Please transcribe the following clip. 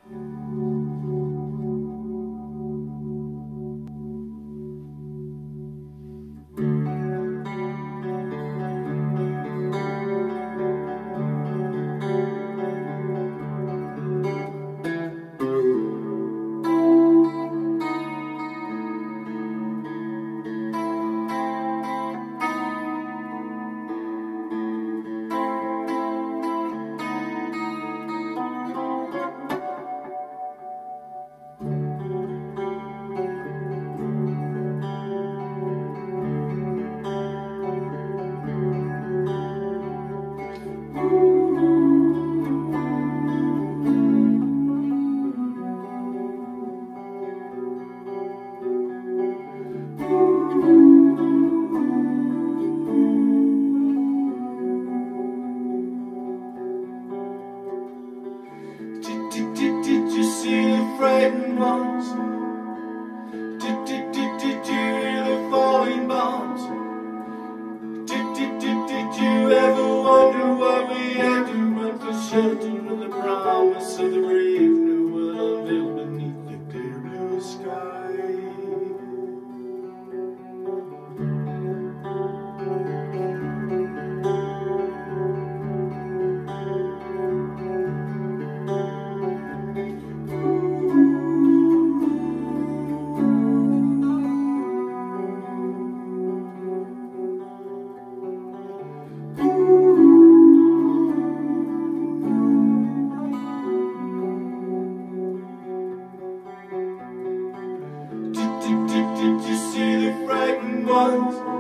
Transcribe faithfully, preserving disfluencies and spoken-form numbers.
Did you see the frightened ones? Did, did, did, did you hear the falling bombs? Did, did, did, did you ever wonder why we had to run for shelter of the promise of the brave new world unveiled beneath the clear blue sky? Did you see the frightened ones?